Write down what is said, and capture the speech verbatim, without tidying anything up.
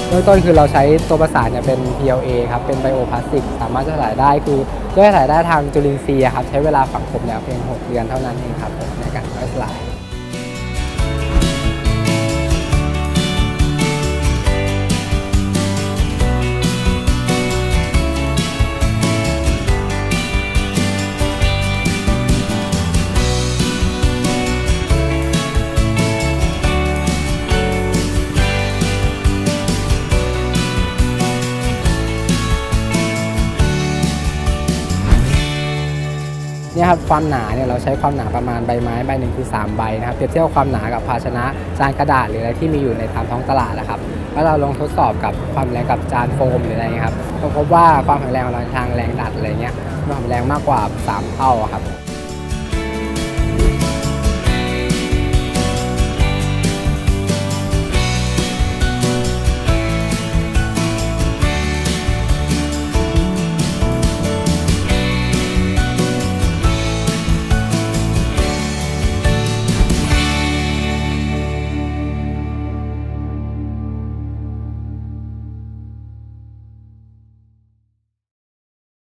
เริ่มต้นคือเราใช้ตัวประสานเนี่ยเป็น พี แอล เอ ครับเป็นไบโอพลาสติกสามารถจะสลายได้คือย่อยสลายได้ทางจุลินทรีย์ครับใช้เวลาฝังกลบเนี่ยเพียงหกเดือนเท่านั้นเองครับในการย่อยสลายนี่ครับความหนาเนี่ยเราใช้ความหนาประมาณใบไม้ใบหนึ่งคือสามใบนะครับเปรียบเทียบความหนากับภาชนะจานกระดาษหรืออะไรที่มีอยู่ในตามท้องตลาดนะครับแล้วเราลองทดสอบกับความแรงกับจานโฟมหรืออะไรเงี้ยครับเราพบว่าความแข็งแรงของเราทางแรงดัดอะไรเงี้ยมันแข็งแรงมากกว่าสามเท่าครับ